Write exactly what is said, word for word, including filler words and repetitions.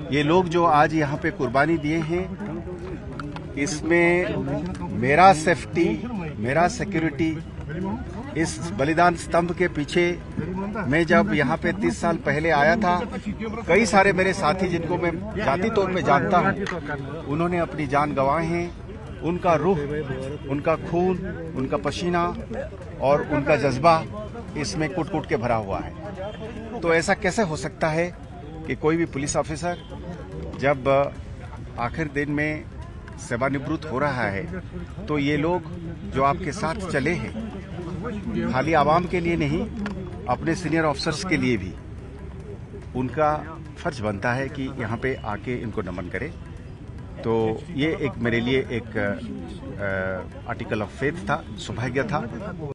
ये लोग जो आज यहाँ पे कुर्बानी दिए हैं, इसमें मेरा सेफ्टी, मेरा सिक्योरिटी, इस बलिदान स्तंभ के पीछे मैं जब यहाँ पे तीस साल पहले आया था, कई सारे मेरे साथी जिनको मैं जाति तौर पे जानता हूँ, उन्होंने अपनी जान गंवाए हैं। उनका रूह, उनका खून, उनका पसीना और उनका जज्बा इसमें कूट कूट के भरा हुआ है। तो ऐसा कैसे हो सकता है कि कोई भी पुलिस ऑफिसर जब आखिर दिन में सेवानिवृत्त हो रहा है तो ये लोग जो आपके साथ चले हैं, खाली आवाम के लिए नहीं, अपने सीनियर ऑफिसर्स के लिए भी उनका फर्ज बनता है कि यहाँ पे आके इनको नमन करें। तो ये एक मेरे लिए एक आर्टिकल ऑफ फेथ था, सौभाग्य था।